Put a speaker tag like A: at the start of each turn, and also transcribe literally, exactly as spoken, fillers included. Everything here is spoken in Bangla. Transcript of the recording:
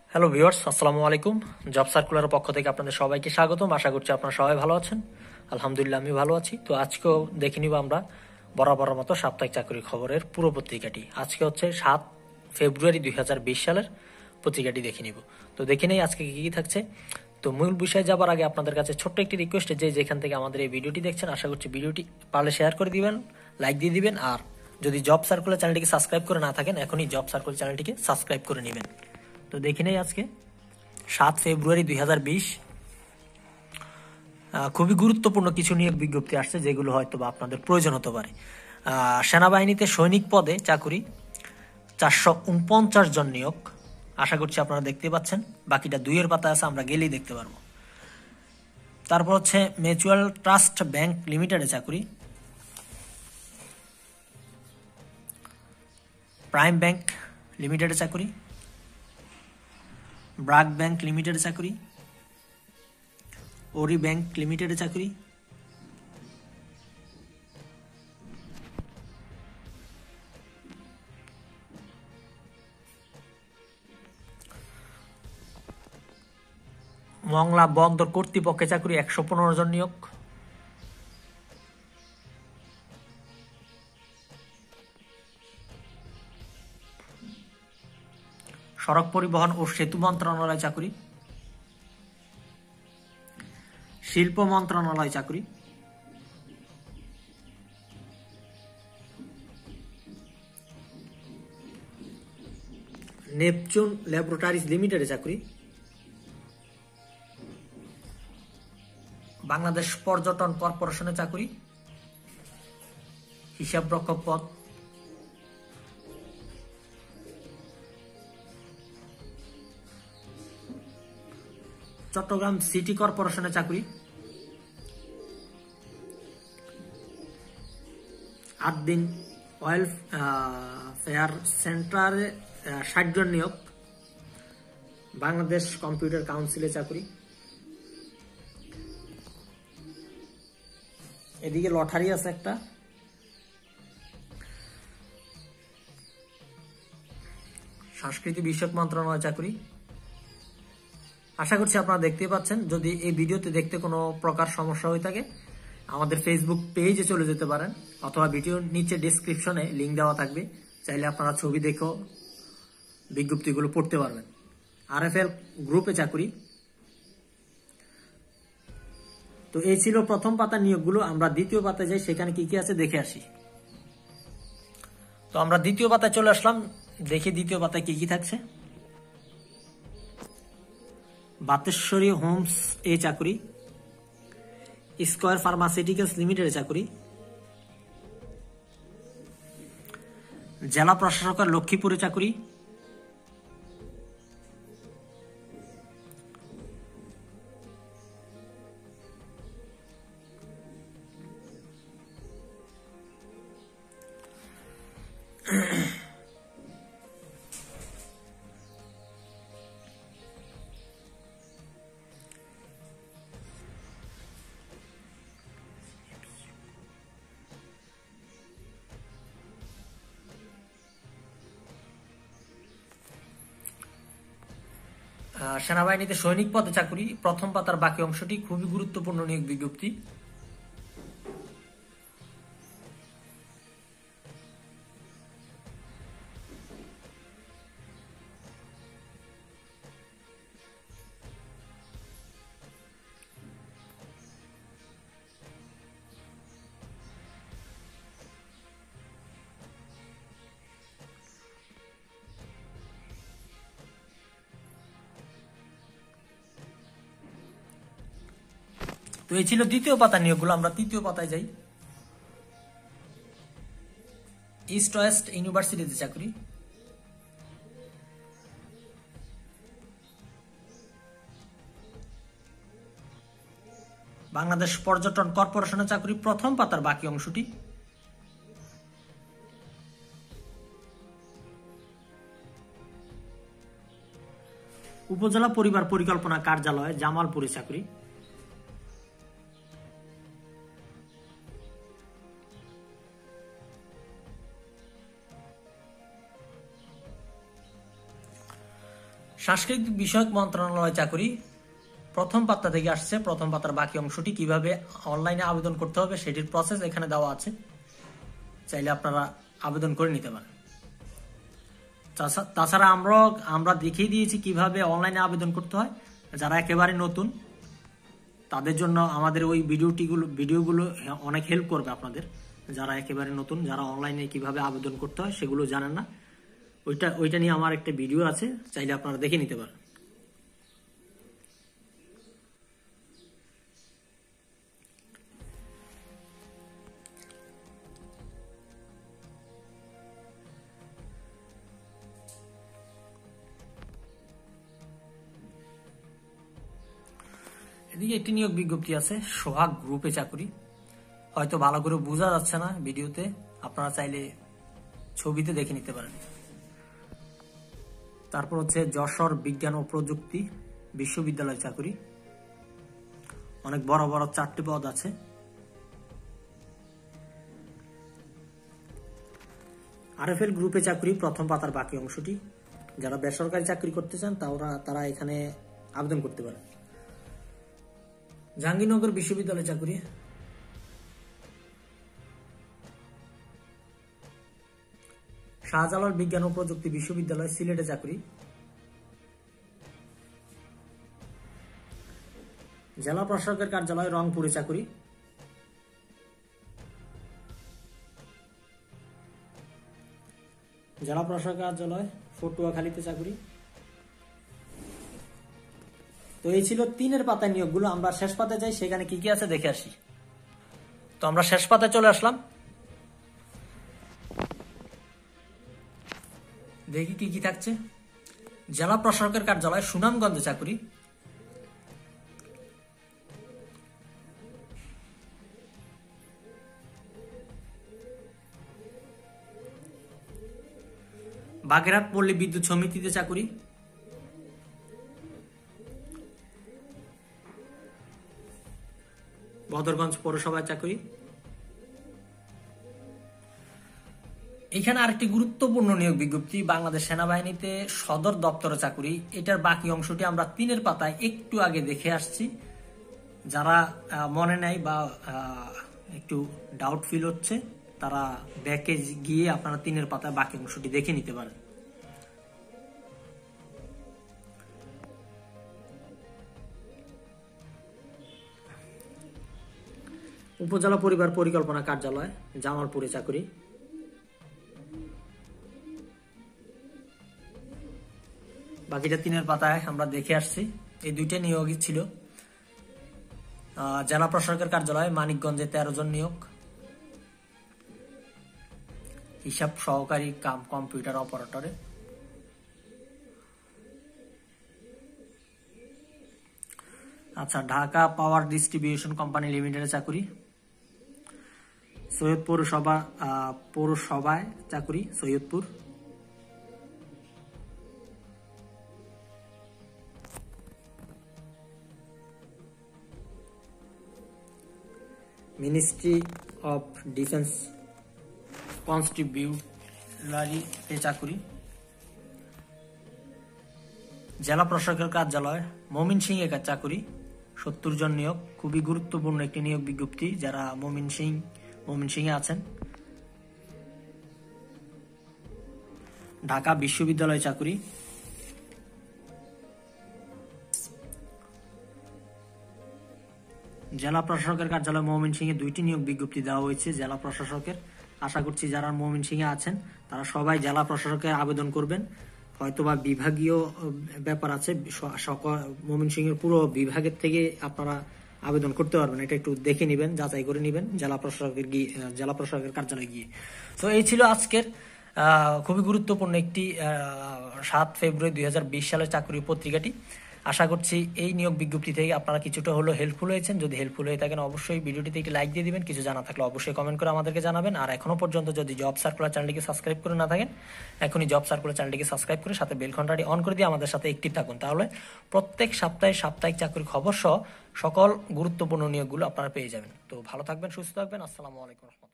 A: হ্যালো ভিউয়ার্স, আসসালামু আলাইকুম। জব সার্কুলারের পক্ষ থেকে আপনাদের সবাইকে স্বাগতম। আশা করছি আপনারা সবাই ভালো আছেন। আলহামদুলিল্লাহ আমি ভালো আছি। তো আজকেও দেখে নিব আমরা বরাবরের মতো সাপ্তাহিক চাকরি খবরের পুরো পত্রিকাটি। আজকে হচ্ছে সাত ফেব্রুয়ারি দুই হাজার বিশ সালের পত্রিকাটি দেখে নিব। তো দেখে নেই আজকে কী কী থাকছে। তো মূল বিষয়ে যাবার আগে আপনাদের কাছে ছোট্ট একটি রিকোয়েস্ট, যে যেখান থেকে আমাদের এই ভিডিওটি দেখছেন, আশা করছি ভিডিওটি পারলে শেয়ার করে দিবেন, লাইক দিয়ে দিবেন। আর যদি জব সার্কুলার চ্যানেলটিকে সাবস্ক্রাইব করে না থাকেন, এখনই জব সার্কুলার চ্যানেলটিকে সাবস্ক্রাইব করে নেবেন। তো দেখে নেই আজকে সাত ফেব্রুয়ারি দুই হাজার বিশ খুবই গুরুত্বপূর্ণ কিছু নিয়োগ বিজ্ঞপ্তি আসছে, যেগুলো হয়তো বা আপনাদের প্রয়োজন হতে পারে। সেনাবাহিনীতে সৈনিক পদে চাকুরি চারশো উনপঞ্চাশ জন নিয়োগ, আশা করছি আপনারা দেখতে পাচ্ছেন। বাকিটা দুইয়ের পাতা আছে, আমরা গেলেই দেখতে পারবো। তারপর হচ্ছে মিউচুয়াল ট্রাস্ট ব্যাংক লিমিটেডে চাকুরি, প্রাইম ব্যাংক লিমিটেডে চাকুরি, ব্রাক ব্যাংক লিমিটেডে চাকুরি, ওরি ব্যাংক লিমিটেডে চাকুরি, মংলা বন্দর কর্তৃপক্ষে চাকুরি একশো পনেরো জন নিয়োগ, সড়ক পরিবহন ও সেতু মন্ত্রণালয় চাকুরি, শিল্প মন্ত্রণালয় চাকুরি, নেপচুন ল্যাবরেটরিজ লিমিটেডে চাকুরি, বাংলাদেশ পর্যটন কর্পোরেশনে চাকুরি, হিসাবরক্ষক পদ, চট্টগ্রাম সিটি কর্পোরেশনে চাকুরি, আট দিন অয়েল ফেয়ার সেন্টারে ষাট জন নিয়োগ, বাংলাদেশ কম্পিউটার কাউন্সিলে চাকুরি, এদিকে লটারি আছে একটা, সংস্কৃতি বিষয়ক মন্ত্রণালয় চাকুরি। আশা করছি আপনারা দেখতে পাচ্ছেন। যদি এই ভিডিওতে দেখতে কোনো প্রকার সমস্যা হয়ে থাকে, আমাদের ফেসবুক পেজে চলে যেতে পারেন, অথবা ভিডিওর নিচে ডেসক্রিপশনে লিঙ্ক দেওয়া থাকবে, চাইলে আপনারা ছবি দেখেও বিজ্ঞপ্তিগুলো পড়তে পারবেন। আরএফএল গ্রুপে চাকুরি। তো এই ছিল প্রথম পাতার নিয়োগগুলো। আমরা দ্বিতীয় পাতায় যাই, সেখানে কি কি আছে দেখে আসি। তো আমরা দ্বিতীয় পাতায় চলে আসলাম, দেখি দ্বিতীয় পাতায় কি কি থাকছে। বাতেশ্বরী হোমস এ চাকুরি, স্কয়ার ফার্মাসিউটিক্যালস লিমিটেডে চাকুরি, জেলা প্রশাসকের লক্ষ্মীপুরে চাকুরি, সেনাবাহিনীতে সৈনিক পদে চাকুরি, প্রথম পাতার বাকি অংশটি খুবই গুরুত্বপূর্ণ নিয়োগ বিজ্ঞপ্তি। তো এই ছিল দ্বিতীয় পাতা নিয়োগগুলো। আমরা তৃতীয় পাতায় যাই। ইস্ট ওয়েস্ট ইউনিভার্সিটিতে চাকরি, বাংলাদেশ পর্যটন কর্পোরেশনে চাকরি, প্রথম পাতার বাকি অংশটি। উপজেলা পরিবার পরিকল্পনা কার্যালয় জামালপুরে চাকরি, সাংস্কৃতিক বিষয়ক মন্ত্রণালয় চাকরি প্রথম পাতা থেকে আসছে। প্রথম পাতার বাকি অংশটি কিভাবে অনলাইনে আবেদন করতে হবে সেটির প্রসেস এখানে দেওয়া আছে, চাইলে আপনারা আবেদন করে নিতে পারেন। তাছাড়া আমরা আমরা দেখিয়ে দিয়েছি কিভাবে অনলাইনে আবেদন করতে হয়। যারা একেবারে নতুন তাদের জন্য আমাদের ওই ভিডিওটিগুলো ভিডিওগুলো অনেক হেল্প করবে আপনাদের। যারা একেবারে নতুন, যারা অনলাইনে কিভাবে আবেদন করতে হয় সেগুলো জানেন না, ওইটা ওইটা নিয়ে আমার একটা ভিডিও আছে, চাইলে আপনারা দেখে নিতে পারেন। এদিকে একটি নিয়োগ বিজ্ঞপ্তি আছে, সোহাগ গ্রুপে চাকরি। হয়তো ভালো করে বোঝা যাচ্ছে না ভিডিওতে, আপনারা চাইলে ছবিতে দেখে নিতে পারেন। তারপর হচ্ছে যশোর বিজ্ঞান ও প্রযুক্তি বিশ্ববিদ্যালয় চাকরি, অনেক বড় বড় চারটি পদ আছে। আরএফএল গ্রুপে চাকরি প্রথম পাতার বাকি অংশটি, যারা বেসরকারি চাকরি করতে চান তারা তারা এখানে আবেদন করতে পারে। জাহাঙ্গীরনগর বিশ্ববিদ্যালয় চাকরি, শাহজালাল বিজ্ঞান ও প্রযুক্তি বিশ্ববিদ্যালয় সিলেটে চাকরি, জেলা প্রশাসকের কার্যালয় রংপুরে চাকরি, জেলা প্রশাসকের কার্যালয় পটুয়াখালীতে চাকরি। তো এই ছিল তিনের পাতায় নিয়োগগুলো। আমরা শেষ পাতায় যাই, সেখানে কি কি আছে দেখে আসি। তো আমরা শেষ পাতায় চলে আসলাম, দেখি কি কি থাকছে। জেলা প্রশাসকের কার্যালয় সুনামগঞ্জে চাকরি, বাগেরহাট পল্লী বিদ্যুৎ সমিতিতে চাকরি, বদরগঞ্জ পৌরসভায় চাকরি। এখানে আরেকটি গুরুত্বপূর্ণ নিয়োগ বিজ্ঞপ্তি, বাংলাদেশ সেনাবাহিনীতে সদর দপ্তরে চাকরি। এটার বাকি অংশটি আমরা তিনের পাতায় একটু আগে দেখে আসছি। যারা মনে নাই বা একটু ডাউট ফিল হচ্ছে তারা ব্যাকে গিয়ে আপনারা তিনের পাতায় বাকি অংশটি দেখে নিতে পারেন। উপজেলা পরিবার পরিকল্পনা কার্যালয় জামালপুরে চাকরি, বাকিটা তিনের পাতায় আমরা দেখে আসছি। এই দুইটা নিয়োগই ছিল। জেলা প্রশাসকের কার্যালয় মানিকগঞ্জে তেরো জন নিয়োগ, হিসাব সহকারী কাম কম্পিউটার অপারেটরে। আচ্ছা, ঢাকা পাওয়ার ডিস্ট্রিবিউশন কোম্পানি লিমিটেডে চাকরি, সৈয়দ পৌরসভা পৌরসভায় চাকরি সৈয়দপুর, মিনিস্ট্রি অফ ডিফেন্স কনস্টিটিউলারিতে চাকরি, জেলা প্রশাসকের কার্যালয় ময়মনসিংহে চাকরি, সত্তর জন নিয়োগ। খুবই গুরুত্বপূর্ণ একটি নিয়োগ বিজ্ঞপ্তি যারা ময়মনসিংহ ময়মনসিংহে আছেন। ঢাকা বিশ্ববিদ্যালয় চাকরি, জেলা প্রশাসকের কার্যালয় ময়মনসিংহে দুইটি নিয়োগ বিজ্ঞপ্তি দেওয়া হয়েছে জেলা প্রশাসকের। আশা করছি যারা ময়মনসিংহে আছেন তারা সবাই জেলা প্রশাসকের আবেদন করবেন। হয়তোবা বিভাগীয় ব্যাপার আছে, ময়মনসিংহের পুরো বিভাগের থেকে আপনারা আবেদন করতে পারবেন। এটা একটু দেখে নিবেন, যাচাই করে নিবেন জেলা প্রশাসকের গিয়ে জেলা প্রশাসকের কার্যালয়ে গিয়ে। তো এই ছিল আজকের খুবই গুরুত্বপূর্ণ একটি সাত ফেব্রুয়ারি দুই হাজার বিশ সালের চাকরি পত্রিকাটি। আশা করছি এই নিয়োগ বিজ্ঞপ্তি থেকে আপনারা কিছুটা হলেও হেল্পফুল হয়েছেন। যদি হেল্পফুল হয়ে থাকেন অবশ্যই ভিডিওটিতে একটি লাইক দিয়ে দিবেন। কিছু জানা থাকলে অবশ্যই কমেন্ট করে আমাদেরকে জানাবেন। আর এখনো পর্যন্ত যদি জব সার্কুলার চ্যানেলটিকে সাবস্ক্রাইব করে না থাকেন, এখনই জব সার্কুলার চ্যানেলটিকে সাবস্ক্রাইব করে সাথে বেল ঘন্টাটি অন করে দিয়ে আমাদের সাথে অ্যাক্টিভ থাকুন। তাহলে প্রত্যেক সপ্তাহে সাপ্তাহিক চাকরির খবর সহ সকল গুরুত্বপূর্ণ নিয়োগগুলো আপনারা পেয়ে যাবেন। তো ভালো থাকবেন, সুস্থ থাকবেন। আসসালামু আলাইকুম।